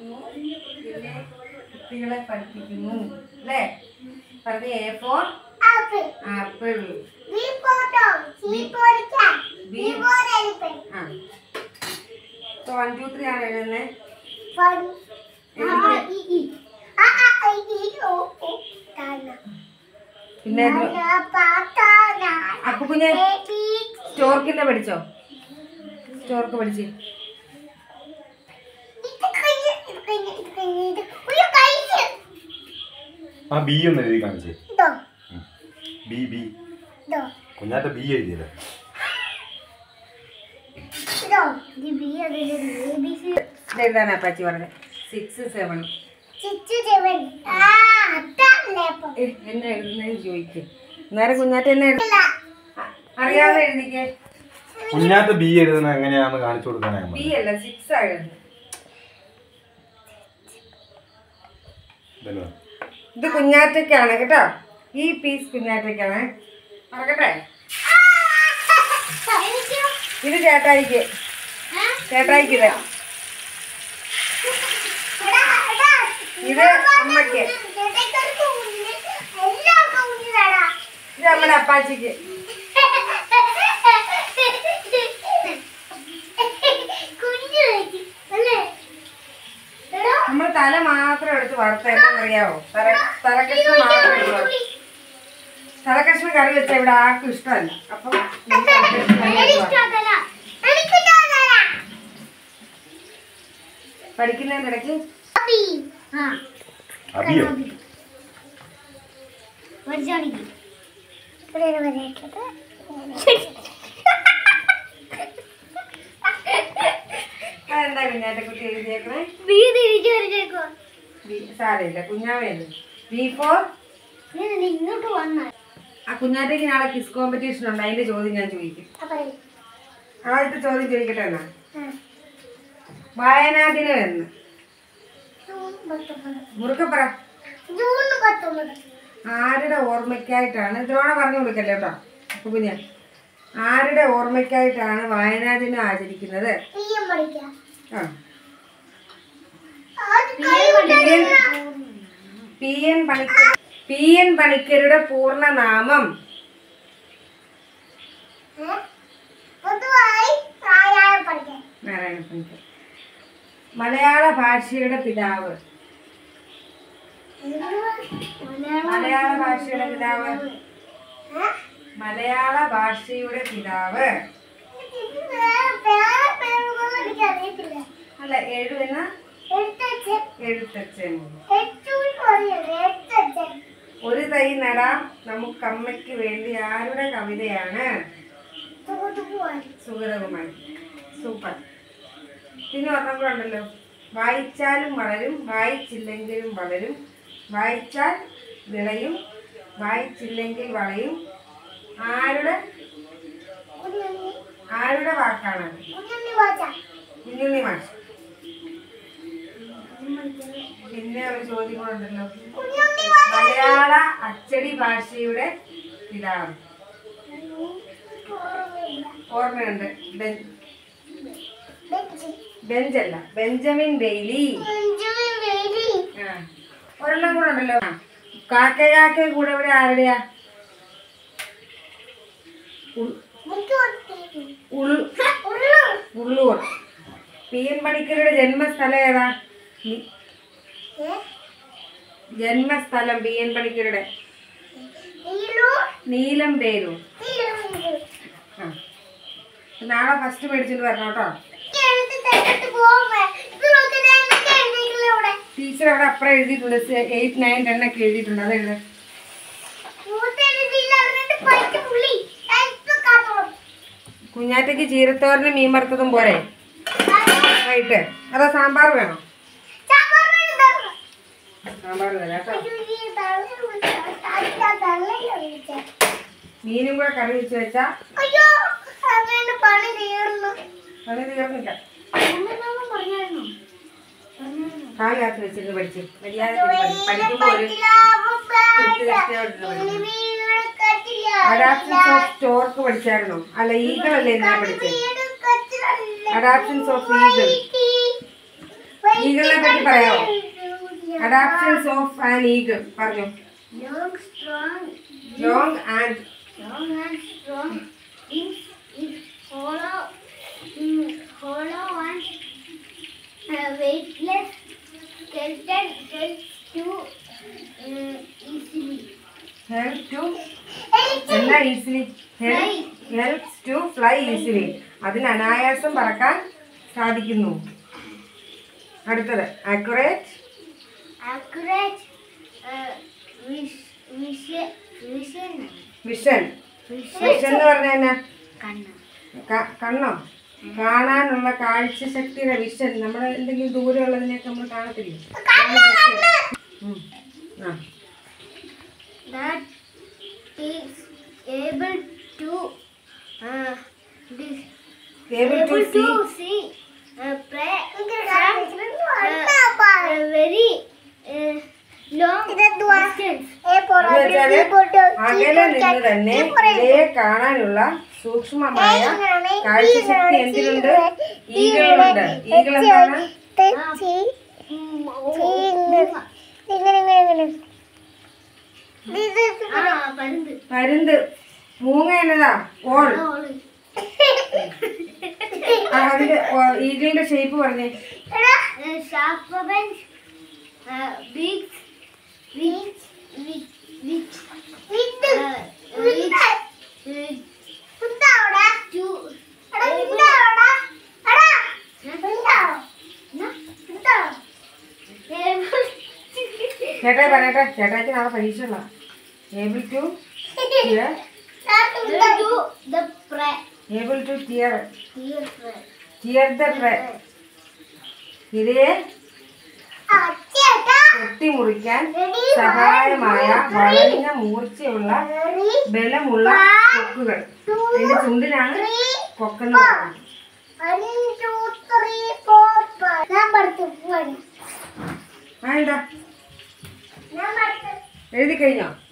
പിന്നെ കുട്ടികളെ പഠിപ്പിക്കുന്നു അല്ലേ? പറഞ്ഞ A for apple. B for dog. C for cat. D for elephant. So 1 2 3 ആണ് എഴുതുന്നത്. 1 പിന്നെ അപ്പൊ കുഞ്ഞെ സ്റ്റോർക്കിന്റെ പഠിച്ചോ? സ്റ്റോർക്ക് പഠിച്ച് ആ ബി ഒന്ന് എഴുതി കാണിച്ചേ. ബി ബി കുഞ്ഞാറ്റ ബി എഴുതിയല്ലേ? ഇതെഴുതാനാ അപ്പാച്ചി പറഞ്ഞത്. 6 7 എന്നെ എഴുതുന്നതെന്ന് ചോദിക്കും. നേരെ കുഞ്ഞാറ്റ എന്നെ അറിയാതെ എഴുതിക്കേ. കുഞ്ഞാറ്റ ബി എഴുതുന്ന എങ്ങനെയാന്ന് കാണിച്ചു കൊടുക്കാനാ? ബി അല്ല 6 ആ എഴുതുന്നത്. ഇത് കുഞ്ഞാറ്റയ്ക്കാണ് കേട്ടോ. ഈ പീസ് കുഞ്ഞാറ്റയ്ക്കാണ്. മറക്കട്ടെ. ഇത് ചേട്ടായിക്ക്. ചേട്ടായിക്ക് ഇത്. ഇത് അമ്മയ്ക്ക്. ഇത് നമ്മുടെ അപ്പാച്ചിക്ക്. നമ്മൾ തല മാത്രം എടുത്ത് വറുത്തറിയാവോ? തലക്കഷ്ണം മാത്രം എടുത്ത് വറുത്ത്. തലക്കഷ്ണം കറി വെച്ചാൽ ഇവിടെ ആർക്കും ഇഷ്ടമല്ല. അപ്പം പഠിക്കുന്നതിന്റെ ഇടയ്ക്ക് അതെന്താ കുഞ്ഞാറ്റക്കുട്ടി എഴുതിയേക്കണേ? സാരമില്ല, കുഞ്ഞാവേല്. B for ഇങ്ങോട്ട് വന്നാൽ ആ കുഞ്ഞാറ്റയ്ക്ക് നാളെ ക്വിസ് കോമ്പറ്റീഷൻ ഉണ്ട്. അതിന്റെ ചോദ്യം ഞാൻ ചോദിക്കും. ആദ്യത്തെ ചോദ്യം ചോദിക്കട്ടെ എന്നാ. വായനാ ദിനം എന്ന് മുറുക്കെ പറ. ആരുടെ ഓർമ്മയ്ക്കായിട്ടാണ്? ദ്രോണ പറഞ്ഞു കൊടുക്കല്ലേ കേട്ടോ കുഞ്ഞ. ആരുടെ ഓർമ്മയ്ക്കായിട്ടാണ് വായനാ ദിനം ആചരിക്കുന്നത്? P.N. പണിക്കരുടെ പൂർണ്ണ നാമം? നാരായണ പണിക്കർ. മലയാള ഭാഷയുടെ പിതാവ്? മലയാള ഭാഷയുടെ പിതാവ്? മലയാള ഭാഷയുടെ പിതാവ് അല്ല, എഴുതുന്ന എഴുത്തച്ഛൻ. ഒരു തൈ നടാം നമുക്കമ്മയ്ക്ക് വേണ്ടി ആരുടെ കവിതയാണ്? സുഗതകുമാരി. സൂപ്പർ. പിന്നെ ഒരെണ്ണം കൂടെ ഉണ്ടല്ലോ. വായിച്ചാലും വളരും, വായിച്ചില്ലെങ്കിലും വളരും, വായിച്ചാൽ വിളയും, വായിച്ചില്ലെങ്കിൽ വളയും. ആരുടെ വാക്കാണ്? കുഞ്ഞുണ്ണി മാഷ്. പിന്നെ ഒരു ചോദ്യം കൂടെ ഉണ്ടല്ലോ. മലയാള അച്ചടി ഭാഷയുടെ പിതാവ്? ഓർമ്മയുണ്ട്. ബെഞ്ചല്ല, ബെഞ്ചമിൻ ബെയ്ലി. ഒരെണ്ണം കൂടെ ഉണ്ടല്ലോ. കാക്കയാക്കെ കൂടെ ഇവിടെ ആരുടെയാ? ഉള്ളൂർ. P.N. പണിക്കരുടെ ജന്മസ്ഥലം ഏതാ? ജന്മസ്ഥലം P.N. പണിക്കരുടെ? നീലംപേരൂർ. നാളെ ഫസ്റ്റ് മേടിച്ചിട്ട് വരണം കേട്ടോ. ടീച്ചർ അവിടെ അപ്പുറം എഴുതിയിട്ടുണ്ട്. 8 9 10 ഒക്കെ എഴുതിയിട്ടുണ്ട്. അത് എഴുത. കുഞ്ഞാറ്റയ്ക്ക് ചീരത്തോരനും മീൻ വറുത്തതും പോരെ വൈകിട്ട്? അതോ സാമ്പാർ വേണോ? സാമ്പാർ തരാം കേട്ടോ. മീനും കൂടെ കറി വെച്ച് വെച്ചാ പണി തീർന്നില്ല. കാലത്ത് വെച്ചിട്ട് പഠിച്ചു. പഠിക്കുമ്പോൾ അഡാപ്ഷൻസ് ഓഫ് സ്റ്റോർക്ക് പഠിച്ചായിരുന്നോ? അല്ല, ഈഗിൾ അല്ലേ ഞാൻ പഠിച്ചത്. അഡാപ്ഷൻസ് ഓഫ് ഈഗിൾ. ഈഗിളിനെ പറ്റി പറയാമോ? അഡാപ്ഷൻസ് ഓഫ് ആൻ ഈഗിൾ പറഞ്ഞു. Long, strong. Long and Long and strong. It hollow and weightless skeleton helps to easily. Help to എന്താ easily? Helps to fly easily. അതിന് അനായാസം പറക്കാൻ സാധിക്കുന്നു. അടുത്തത് accurate. Accurate vision. Vision. Vision എന്ന് പറഞ്ഞാൽ കണ്ണോ? കാണാനുള്ള കാഴ്ചശക്തിയുടെ വിഷൻ. നമ്മൾ എന്തെങ്കിലും ദൂരമുള്ളതിനെയൊക്കെ നമ്മൾ കാണത്തില്ലേ? That is able to see prey very long distance. അകലെ നിന്ന് തന്നെ ഇവയെ കാണാനുള്ള സൂക്ഷ്മമായ കാഴ്ചശക്തി എന്തിനുണ്ട്? ഈഗിളുണ്ട്. ഈഗിൾ എന്താണ്? പരുന്ത്. മൂങ്ങ എന്നതാ? ഓൾ. അതിന്റെ ഈഗിളിന്റെ ഷേപ്പ് പറഞ്ഞേ. ചേട്ടായി പറയട്ടെ, ചേട്ടായിക്ക് നാളെ പരീക്ഷ ഉള്ള. Able to hear. Able to hear. Hear the prey. ഇരയെ കൊത്തിമുറിക്കാൻ സഹായമായ വളഞ്ഞ മൂർച്ചയുള്ള ബലമുള്ള കൊക്കുകൾ. അതിന്റെ ചുണ്ടിനാണ് കൊക്കെന്ന് പറയുന്നത്. എന്താ എഴുതി കഴിഞ്ഞോ?